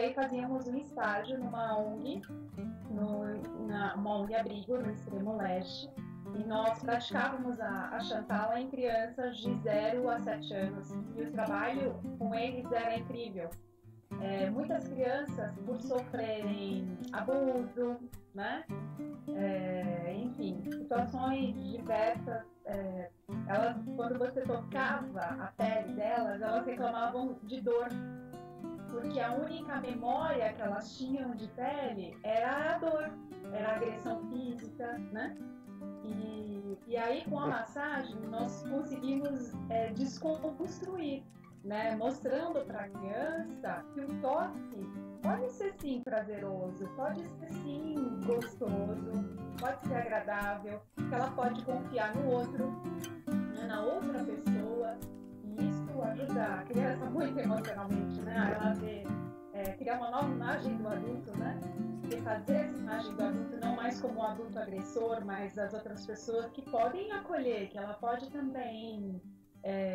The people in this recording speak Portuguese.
aí fazíamos um estágio numa ONG, uma ONG abrigo no extremo leste, e nós praticávamos a Shantala em crianças de 0 a 7 anos, e o trabalho com eles era incrível. Muitas crianças, por sofrerem abuso, né? Enfim, situações diversas, quando você tocava a pele delas, elas reclamavam de dor, porque a única memória que elas tinham de pele era a dor, era a agressão física, né? E aí, com a massagem, nós conseguimos desconstruir, né? Mostrando para a criança que o toque pode ser sim prazeroso, pode ser sim gostoso, pode ser agradável, que ela pode confiar no outro, né? Na outra pessoa, e isso ajuda a criança muito emocionalmente, né? A ela ver, criar uma nova imagem do adulto, né? E fazer essa imagem do adulto não mais como um adulto agressor, mas das outras pessoas que podem acolher, que ela pode também